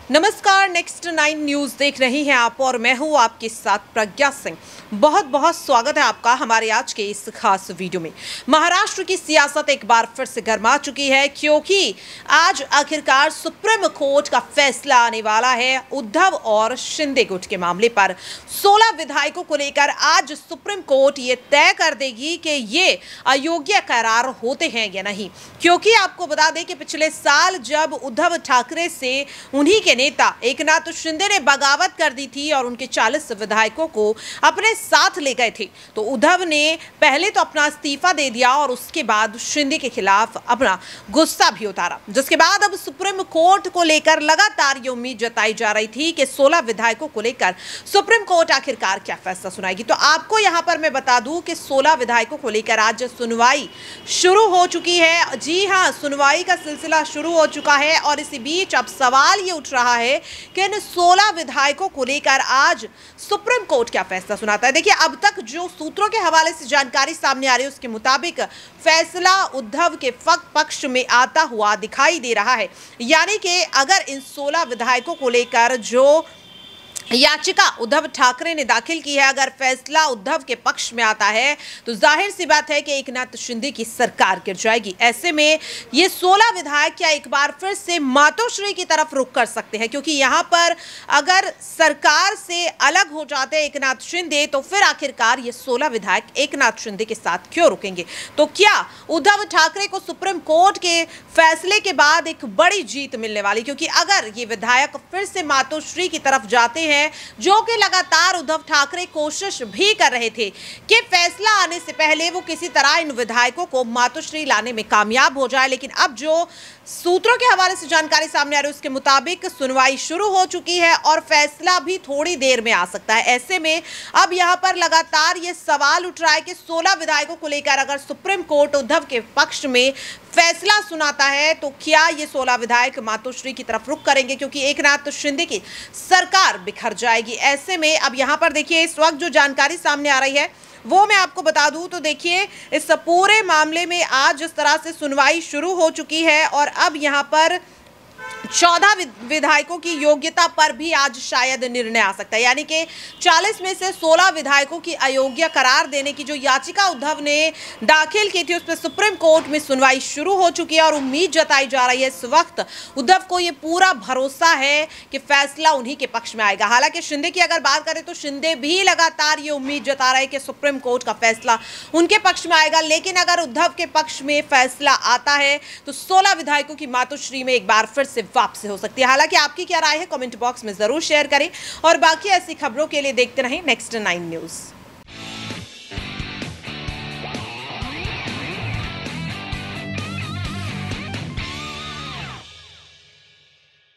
नमस्कार, next 9 news देख रही हैं आप और मैं हूं आपके साथ प्रज्ञा सिंह। बहुत बहुत स्वागत है आपका हमारे आज के इस खास वीडियो में। महाराष्ट्र की सियासत एक बार फिर से गर्मा चुकी है क्योंकि आज आखिरकार सुप्रीम कोर्ट का फैसला आने वाला है उद्धव और शिंदे गुट के मामले पर। 16 विधायकों को लेकर आज सुप्रीम कोर्ट ये तय कर देगी कि ये अयोग्य करार होते हैं या नहीं, क्योंकि आपको बता दें कि पिछले साल जब उद्धव ठाकरे से उन्हीं के नेता एकनाथ शिंदे ने बगावत कर दी थी और उनके 40 विधायकों को अपने साथ ले गए थे, तो उद्धव ने पहले तो अपना इस्तीफा दे दिया और उसके बाद शिंदे के खिलाफ अपना गुस्सा भी उतारा, जिसके बाद अब सुप्रीम कोर्ट को लेकर लगातार ये उम्मीद जताई जा रही थी कि 16 विधायकों को लेकर सुप्रीम कोर्ट आखिरकार क्या फैसला सुनाएगी। तो आपको यहां पर मैं बता दूं कि 16 विधायकों को लेकर आज सुनवाई शुरू हो चुकी है। जी हां, सुनवाई का सिलसिला शुरू हो चुका है और इसी बीच अब सवाल ये उठ रहा है कि इन 16 विधायकों को लेकर आज सुप्रीम कोर्ट क्या फैसला सुनाता है। देखिए, अब तक जो सूत्रों के हवाले से जानकारी सामने आ रही है उसके मुताबिक फैसला उद्धव के पक्ष में आता हुआ दिखाई दे रहा है। यानी कि अगर इन 16 विधायकों को लेकर जो याचिका उद्धव ठाकरे ने दाखिल की है, अगर फैसला उद्धव के पक्ष में आता है तो जाहिर सी बात है कि एकनाथ शिंदे की सरकार गिर जाएगी। ऐसे में ये 16 विधायक क्या एक बार फिर से मातोश्री की तरफ रुख कर सकते हैं, क्योंकि यहां पर अगर सरकार से अलग हो जाते हैं एकनाथ शिंदे तो फिर आखिरकार ये 16 विधायक एकनाथ शिंदे के साथ क्यों रुकेंगे। तो क्या उद्धव ठाकरे को सुप्रीम कोर्ट के फैसले के बाद एक बड़ी जीत मिलने वाली, क्योंकि अगर ये विधायक फिर से मातोश्री की तरफ जाते हैं, जो कि लगातार उद्धव ठाकरे कोशिश भी कर रहे थे कि फैसला आने से पहले वो किसी तरह इन विधायकों को मातोश्री लाने में कामयाब हो जाए, लेकिन अब जो सूत्रों के हवाले से जानकारी सामने आ रही है उसके मुताबिक सुनवाई शुरू हो चुकी है और फैसला भी थोड़ी देर में आ सकता है। ऐसे में अब यहां पर लगातार ये सवाल उठ रहा है कि 16 विधायकों को लेकर अगर सुप्रीम कोर्ट उद्धव के पक्ष में फैसला सुनाता है तो क्या ये 16 विधायक मातोश्री की तरफ रुख करेंगे, क्योंकि एकनाथ शिंदे की सरकार बिखर जाएगी। ऐसे में अब यहां पर देखिए, इस वक्त जो जानकारी सामने आ रही है वो मैं आपको बता दूं तो देखिए, इस पूरे मामले में आज जिस तरह से सुनवाई शुरू हो चुकी है और अब यहां पर 14 विधायकों की योग्यता पर भी आज शायद निर्णय आ सकता है। यानी कि 40 में से 16 विधायकों की अयोग्य करार देने की जो याचिका उद्धव ने दाखिल की थी उस पर सुप्रीम कोर्ट में सुनवाई शुरू हो चुकी है और उम्मीद जताई जा रही है इस वक्त उद्धव को ये पूरा भरोसा है कि फैसला उन्हीं के पक्ष में आएगा। हालांकि शिंदे की अगर बात करें तो शिंदे भी लगातार ये उम्मीद जता रहे हैं कि सुप्रीम कोर्ट का फैसला उनके पक्ष में आएगा, लेकिन अगर उद्धव के पक्ष में फैसला आता है तो 16 विधायकों की मातोश्री में एक बार फिर से वापसी हो सकती है। हालांकि आपकी क्या राय है कमेंट बॉक्स में जरूर शेयर करें और बाकी ऐसी खबरों के लिए देखते रहें नेक्स्ट 9 न्यूज।